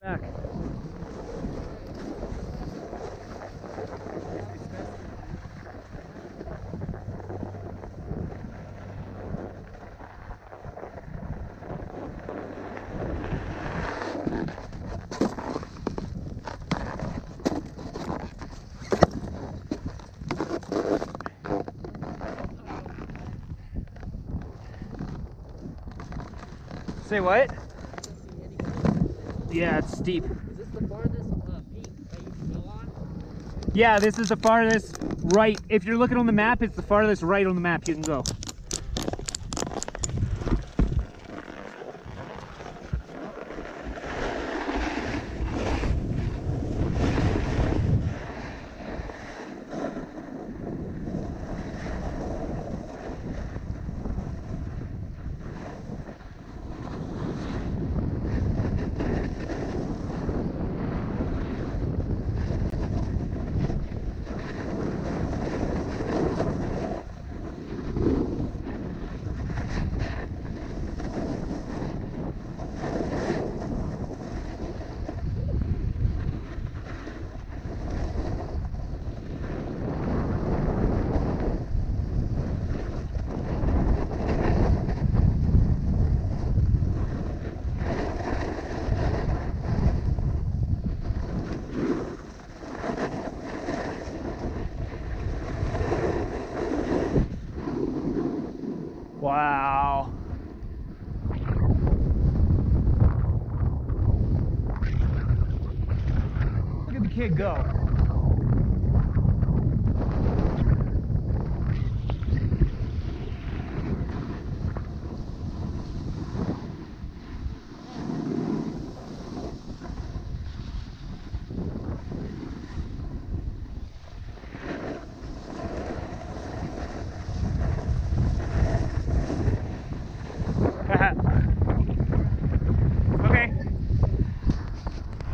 Back. Say what? Yeah, it's steep. Is this the farthest peak that you can go on? Yeah, this is the farthest right. If you're looking on the map, it's the farthest right on the map you can go. Wow. Look at the kid go.